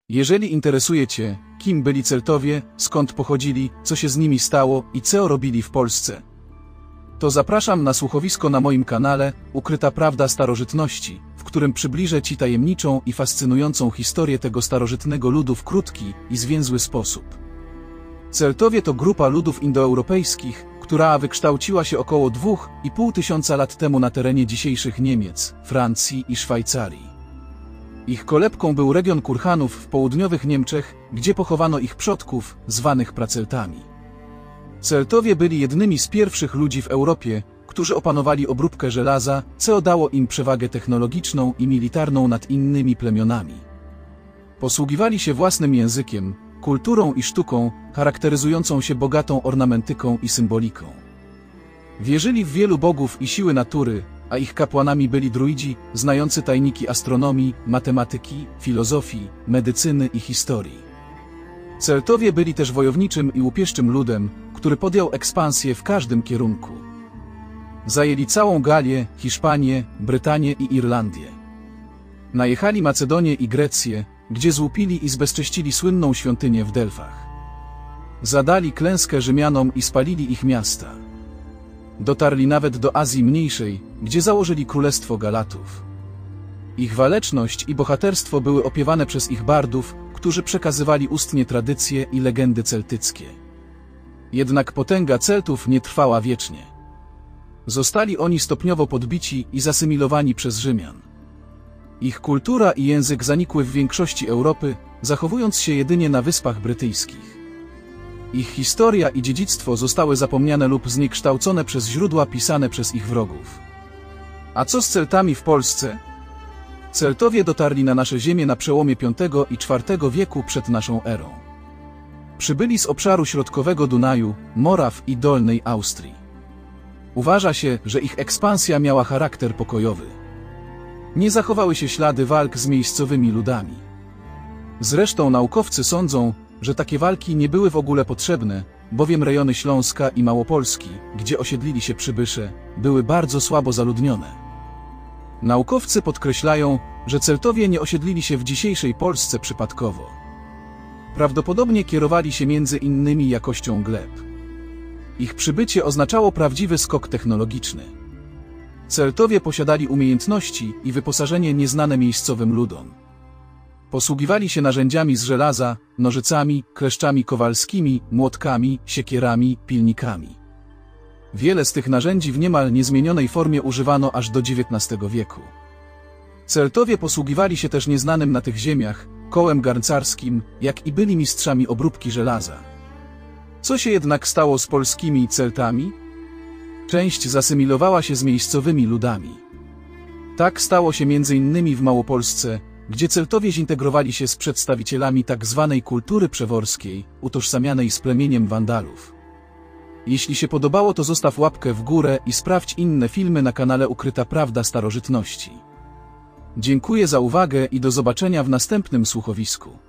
Jeżeli interesuje Cię, kim byli Celtowie, skąd pochodzili, co się z nimi stało i co robili w Polsce, to zapraszam na słuchowisko na moim kanale Ukryta Prawda Starożytności, w którym przybliżę Ci tajemniczą i fascynującą historię tego starożytnego ludu w krótki i zwięzły sposób. Celtowie to grupa ludów indoeuropejskich, która wykształciła się około 2,5 tysiąca lat temu na terenie dzisiejszych Niemiec, Francji i Szwajcarii. Ich kolebką był region Kurhanów w południowych Niemczech, gdzie pochowano ich przodków, zwanych praceltami. Celtowie byli jednymi z pierwszych ludzi w Europie, którzy opanowali obróbkę żelaza, co dało im przewagę technologiczną i militarną nad innymi plemionami. Posługiwali się własnym językiem, kulturą i sztuką, charakteryzującą się bogatą ornamentyką i symboliką. Wierzyli w wielu bogów i siły natury, a ich kapłanami byli druidzi, znający tajniki astronomii, matematyki, filozofii, medycyny i historii. Celtowie byli też wojowniczym i łupieszczym ludem, który podjął ekspansję w każdym kierunku. Zajęli całą Galię, Hiszpanię, Brytanię i Irlandię. Najechali Macedonię i Grecję, gdzie złupili i zbezcześcili słynną świątynię w Delfach. Zadali klęskę Rzymianom i spalili ich miasta. Dotarli nawet do Azji Mniejszej, gdzie założyli Królestwo Galatów. Ich waleczność i bohaterstwo były opiewane przez ich bardów, którzy przekazywali ustnie tradycje i legendy celtyckie. Jednak potęga Celtów nie trwała wiecznie. Zostali oni stopniowo podbici i zasymilowani przez Rzymian. Ich kultura i język zanikły w większości Europy, zachowując się jedynie na Wyspach Brytyjskich. Ich historia i dziedzictwo zostały zapomniane lub zniekształcone przez źródła pisane przez ich wrogów. A co z Celtami w Polsce? Celtowie dotarli na nasze ziemię na przełomie V i IV wieku przed naszą erą. Przybyli z obszaru środkowego Dunaju, Moraw i Dolnej Austrii. Uważa się, że ich ekspansja miała charakter pokojowy. Nie zachowały się ślady walk z miejscowymi ludami. Zresztą naukowcy sądzą, że takie walki nie były w ogóle potrzebne, bowiem rejony Śląska i Małopolski, gdzie osiedlili się przybysze, były bardzo słabo zaludnione. Naukowcy podkreślają, że Celtowie nie osiedlili się w dzisiejszej Polsce przypadkowo. Prawdopodobnie kierowali się między innymi jakością gleb. Ich przybycie oznaczało prawdziwy skok technologiczny. Celtowie posiadali umiejętności i wyposażenie nieznane miejscowym ludom. Posługiwali się narzędziami z żelaza, nożycami, kleszczami kowalskimi, młotkami, siekierami, pilnikami. Wiele z tych narzędzi w niemal niezmienionej formie używano aż do XIX wieku. Celtowie posługiwali się też nieznanym na tych ziemiach kołem garncarskim, jak i byli mistrzami obróbki żelaza. Co się jednak stało z polskimi Celtami? Część zasymilowała się z miejscowymi ludami. Tak stało się m.in. w Małopolsce, gdzie Celtowie zintegrowali się z przedstawicielami tzw. kultury przeworskiej, utożsamianej z plemieniem Wandalów. Jeśli się podobało, to zostaw łapkę w górę i sprawdź inne filmy na kanale Ukryta Prawda Starożytności. Dziękuję za uwagę i do zobaczenia w następnym słuchowisku.